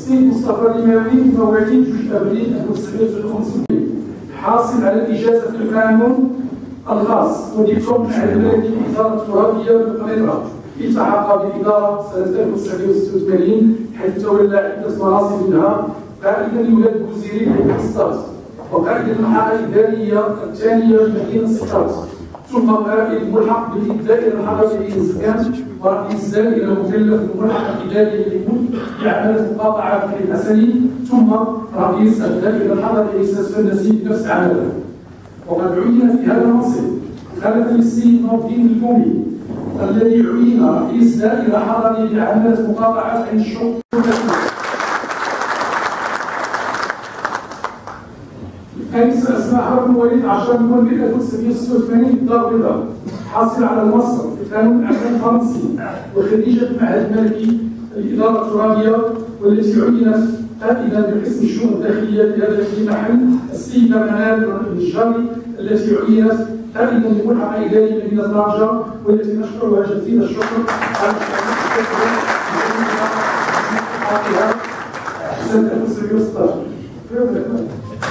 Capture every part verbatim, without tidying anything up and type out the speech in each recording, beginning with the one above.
السيد مصطفى الإمامي مواليد جوج أبريل ألف وتسعمائة وخمسة وثمانين، حاصل على الإجازة في القانون الخاص ودبلوم معهد الملكي للإدارة الترابية بالقنيطرة. التحق بالإدارة سنة ألف وتسعمائة وستة وثمانين حيث تولى عدة مناصب منها قائدا لولاية بوزيري بمدينة سقط، وقائد المحطة الإدارية الثانية بمدينة سقط، ثم قائد ملحق بالدائرة الحضرية للإسكان ورئيس دائرة مكلف بالملحق الإداري لأعمال مقاطعة في الحسني، ثم رئيس الدائرة الحضرية لإستاذ النسيم بنفس عمله. وقد عين في هذا المنصب خلفا للسيد نور الدين الكومي الذي عين رئيس دائرة حضرية لأعمال مقاطعة عين الشرق. الأنسة أسماء حرب مواليد عشرة نوفمبر ألف وتسعمائة وستة وثمانين بالدار البيضاء، حاصل على الماستر في قانون الأعمال الفرنسي وخريجة معهد الملكي للإدارة الترابية، والتي عينت قائدا بقسم الشؤون الداخلية في هذا المحل السيدة منال النجاري، التي عينت قائدا لملحق إداري مدينة طنجة، والتي نشكرها جزيل الشكر على حقها سنة ألف وتسعمائة وستة عشر.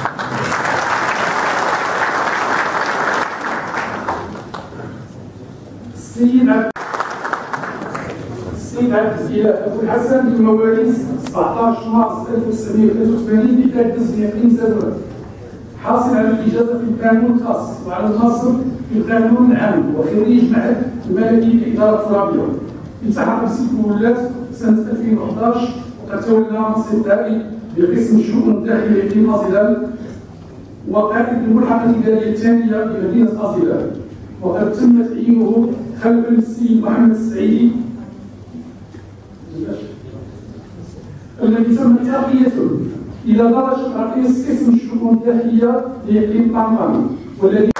السيد عبد السيد عبد الإله أبو الحسن من مواليد سبعة عشر مارس ألف وتسعمائة وثلاثة وثمانين بإحدى إقليم زادورات، حاصل على الإجازة في القانون الخاص وعلى الناصب في القانون العام، وخريج معهد الملكي للإدارة الترابية. التحق بست مولات سنة ألفين وأحد عشر، وقد تولى منصب قائد بقسم الشؤون الداخلية في أزيلال، وقائد الملحقة الإدارية الثانية بمدينة أزيلال. وقد تم تعيينه خلفا للسيد محمد السعيدي الذي تم ترقيته إلى درجة رئيس قسم الشؤون الداخلية لإقليم طنطا، والذي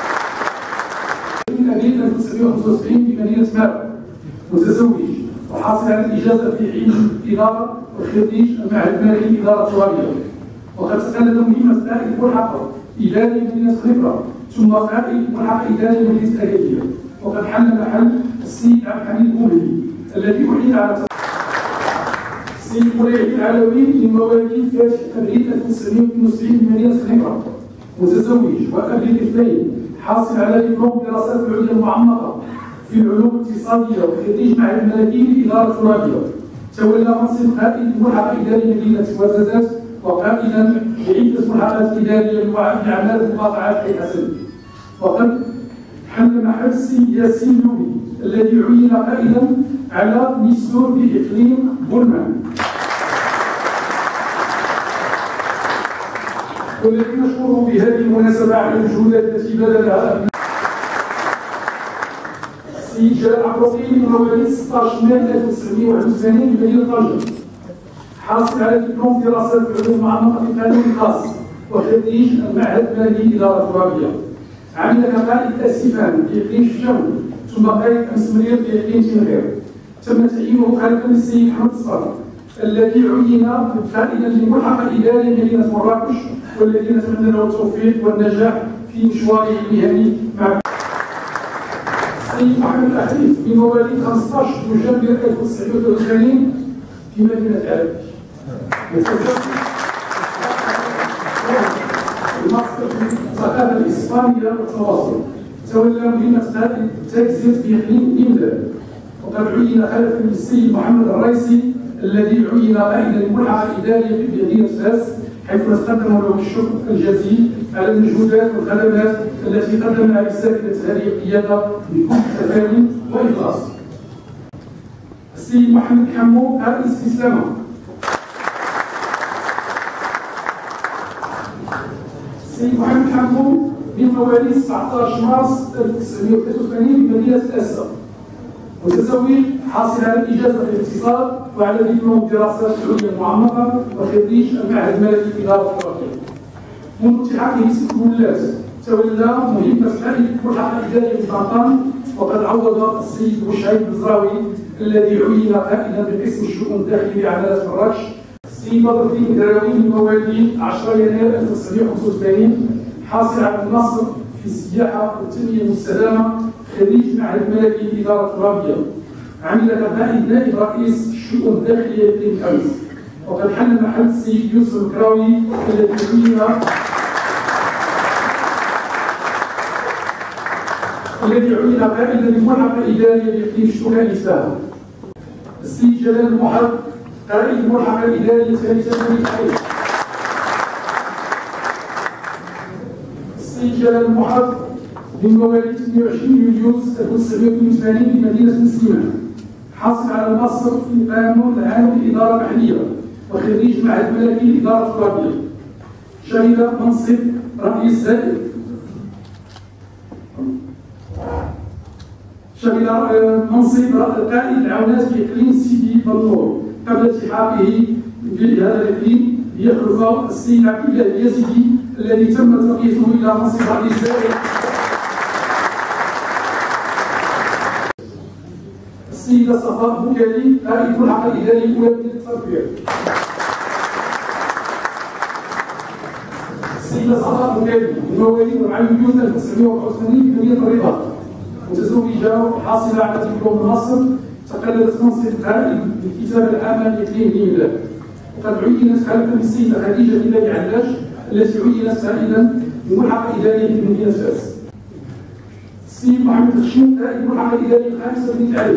من أبريل ألف وتسعمائة وخمسة وسبعين بمدينة مارب، متزوج وحاصل على الإجازة في علم الإدارة وخريج المعهد الملكي للإدارة الترابية. وقد تقلد مهمة قائد ملحق إداري مدينة خنيفرة، ثم قائد ملحق إداري مدينة أكادية. وقد حل محل السيد عبد الحميد البوهلي الذي أعين على السيد مريح العلوي من مواليد فاتح أبريل ألف وتسعمائة واثنين وتسعين بمدينة خنيفرة، متزوج وأبي الاثنين، حاصل على دبلوم الدراسات العليا المعمقة في العلوم الاقتصادية وخريج معهد الملكي للإدارة الترابية. تولى منصب قائد ملحق إداري مدينة وزازات، وقائدا لعدة ملحقات إدارية لأعمال المقاطعات في الحسن. وقد حل محل السيد ياسين لوبي الذي عين قائدا على نيسور بإقليم بولمان، والذي نشكره بهذه المناسبة على الجهودات التي بذلها. السيد جلال عقوقي من مواليد ستة عشر مايو ألف وتسعمائة وواحد وثمانين بمدينة طنجة، حاصل على دبلوم دراسات العلوم المعمقة في القانون الخاص وخريج المعهد الملكي للإدارة الترابية. عمل كقائد اسفان في اقليم شفشاون، ثم قائد امس مريض في اقليم تنغير. تم تعيينه خلفا للسيد محمد الصقر الذي عين قائدا لملحق اداري مدينه مراكش، والذي نتمنى له التوفيق والنجاح في مشواره المهني مع السيد محمد الأحريف من مواليد خمسة عشر نوفمبر ألف وتسعمائة وثلاثة وثمانين في مدينه عرب، الماستر في الثقافة الإسبانية والتواصل. تولى مهمة قائد تجزئة في إقليم إمداد. وقد عين خلفا للسيد محمد الرئيسي الذي عين قائدا الملحق الإداري في مدينة فاس، حيث نتقدم له الشكر الجزيل على المجهودات والخدمات التي قدمها لسائدة هذه القيادة بكل تفاني وإخلاص. السيد محمد حمو قائد استسلامه. السيد محمد حمو من مواليد تسعة عشر مارس ألف وتسعمائة وثلاثة وثمانين بمدينة الأسا، متزوج حاصل على الإجازة في الاقتصاد وعلى دبلوم الدراسات العليا المعمقة وخريج المعهد الملكي للإدارة الترابية. منذ التحاقه ست مولات تولى مهمة قائد ملحق إداري في طنطا، وقد عوض السيد بوشعيب البزراوي الذي عين قائدا بقسم الشؤون الداخلية لعملات مراكش. السيد بدر الدين الدراوي من مواليد عشرة يناير ألف وتسعمائة وخمسة وثمانين، حاصل على النصر في السياحة والتنمية المستدامة، خريج معهد الملكي للإدارة الترابية. عمل كقائد نائب رئيس الشؤون الداخلية لإقليم أمس، وقد حل محل السيد يوسف الكراوي الذي عين الذي عين قائدا للملحقة الإدارية لإقليم الشؤون النساء. السيد جلال المحب قائد الملحقة الإدارية الثالثة من الحي. السيد جلال المحب من مواليد اثنين وعشرين يوليو ألف وتسعمائة واثنين وثمانين بمدينة مسلمة، حاصل على الماستر في قانون العام للإدارة المحلية وخريج معهد ملكي للإدارة الترابية. شهد منصب رئيس هيئة شهد منصب قائد العونات في إقليم سيدي بنور قبل التحاقه بهذا الإقليم ليخلف السيد عبد الله اليزيدي الذي تم ترقيته إلى منصب رئيس هيئة. السيدة صفاء بوكالي قائد الملحقة الإدارية الأولى بمدينة التربية. السيدة صفاء بوكالي من مواليد أربعة يوليو ألف وتسعمائة وأربعة وثمانين بمدينة الرباط، متزوجة وحاصلة على دبلوم النصر، تقلدت منصب قائد بالكتابة العامة لإقليم نيويورك. وقد عينت خلفا للسيدة خديجة بن علاش التي عينت سائدا بملحقة إدارية في مدينة فاس. السيد محمد خشين قائد الملحقة الإدارية الخامسة بمدينة عريش.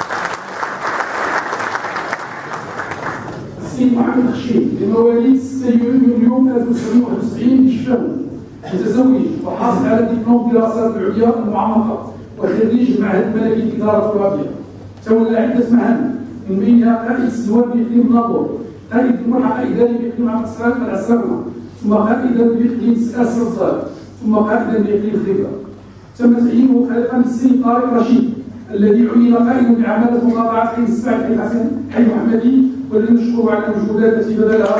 السيد محمد خشين بمواليد ستة يوليو ألف وتسعمائة وواحد وسبعين بشفاون، متزوج وحاصل على دبلوم الدراسات العليا المعمقة وخريج معهد ملكي للإدارة الترابية. تولى عدة مهام من بينها قائد السلوان بإقليم نابور، قائد الملحقة الإدارية بإقليم العسرانة، ثم قائدا بإقليم السلطان، ثم قائدا بإقليم خيبر. تم تعيينه خلفا للسيد طارق رشيد الذي عين قائدا بعمالة مقاطعة حي السبع حي الحسن حي محمدي، والذي نشكره على المجهودات التي بذلها.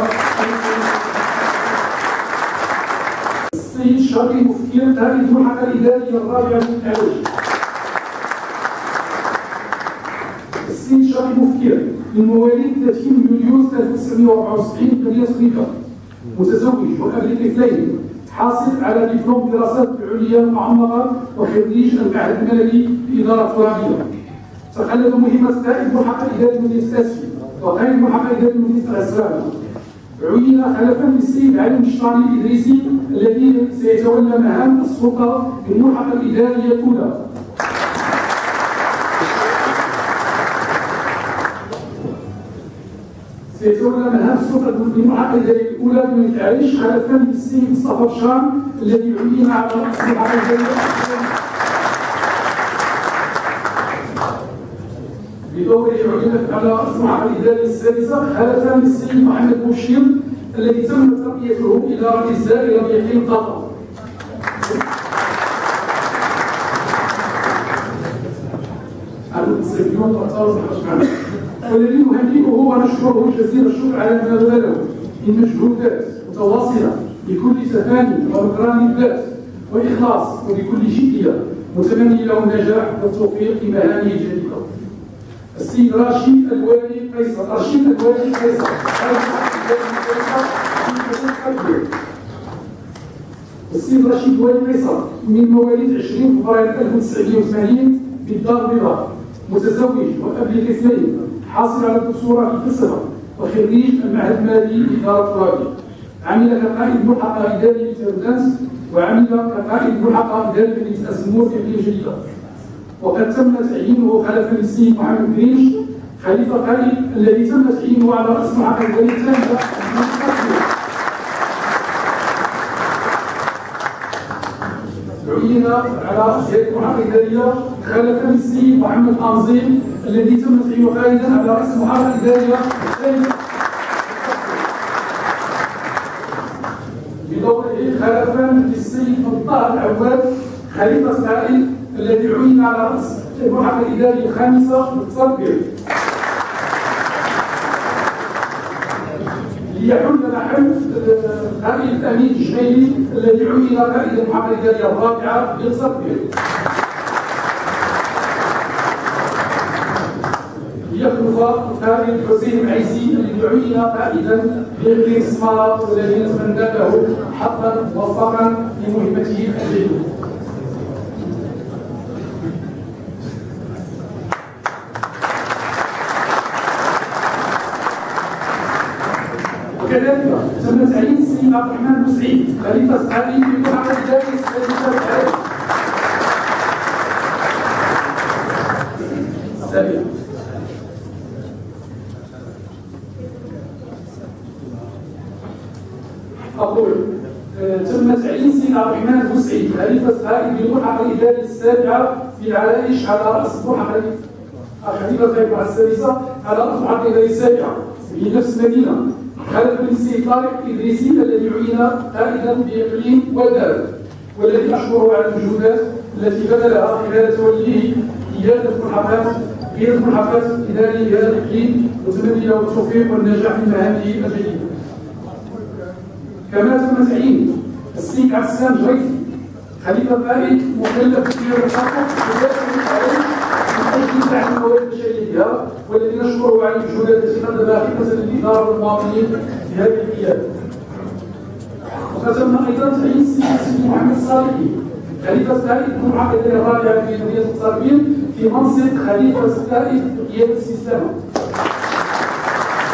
السيد شرقي مفكر قائد الملحقة الإدارية الرابعة من العريش. السيد شرقي مفكر من مواليد ثلاثين يوليو ألف وتسعمائة وأربعة وسبعين بمدينة خيبر، متزوج وأب لطفلين، حاصل على دبلوم الدراسات العليا المعمقة وخريج المعهد الملكي للإدارة الترابية. تقلد مهمة قائد الملحقة الإدارية مدينة أسفي وقائد الملحقة الإدارية مدينة العسرانة. عين خلفا للسيد علي المشطاني الإدريسي الذي سيتولى مهام السلطة بالملحقة الإدارية الأولى. سيتولى مهام السلطة بالملحقة الإدارية الأولى بمدينة عريش خلفا للسيد مصطفى بشام الذي عين على رأس الملحقة الإدارية بدوره عينت على رأس الملحقة الإدارية السادسة خلفا للسيد محمد بوشير الذي تم ترقيته إلى رئيس دائرة بإقليم قطر. والذي نهنئه ونشكره جزيل الشكر على ما بذله من مجهودات متواصلة بكل تفاني ومكران الذات وإخلاص وبكل جدية، متمني له النجاح والتوفيق في مهامه الجديدة. السيد رشيد الوالي قيصر رشيد الوالي قيصر السيد رشيد الوالي قيصر من مواليد عشرين فبراير ألف وتسعمائة وثمانين بالدار البيضاء، متزوج وأب لطفلين، حاصل على الدكتوراه في الفلسفة وخريج المعهد المالي للإدارة الترابية. عمل كقائد ملحقة إداري في تردانس، وعمل كقائد ملحقة إداري في مدينة أزمور في إقليم جديدة. وقد تم تعيينه خلفا للسيد محمد بريش خليفة قائد الذي تم تعيينه على رأس الملحقة الإدارية الثالثة. عين على هيئة الملحقة الإدارية خلفا للسيد محمد أنظيم الذي تم تعيينه قائدا على رأس الملحقة الإدارية الثالثة. بدوره خلفا للسيد مطهر العواد خليفة قائد الذي عين على رأس الملحقة الإدارية الخامسة بالتربية، ليحل محل قائد أمين الجميلي الذي عين قائد الملحقة الإدارية الرابعة بالتربية، ليخلف قائد حسين العيسي الذي عين قائدا لإقليم السمارة والذي نتمنى له حقا موفقا لمهمته الجديدة. وكذلك تم تعيين السيد عبد الرحمن بوسعيد خليفة عالي في مرحلة الدارس السادسة العالم. السابعة أقول تم تعيين السيد عبد الرحمن بوسعيد خليفة عالي في الملحقة الإدارية السابعة في العرائش على رأس الملحقة الخليفة الرابعة السادسة على رأس الملحقة الإدارية السابعة في نفس المدينة، خلف من السيد طارق إدريسي الذي عين قائدا بإقليم ودار، والذي أشكره على المجهودات التي بذلها خلال توليه قيادة الملحقات قيادة الملحقات الإدارية لهذا الإقليم، وتمني له التوفيق والنجاح في مهامه الجديدة. كما تم تعيين السيد عبد السلام جريفي خليفة قائد مكلف بقيادة الخطة من أجل دعم الموارد البشرية، والذي نشكره على المجهودات التي قدمها خدمة للإدارة والمواطنين في هذه القيادة. وتم أيضا تعيين السيد محمد الصالحي خليفة قائد الملحقة الرابعة في مدينة التربية في منصب خليفة قائد قيادة السيستم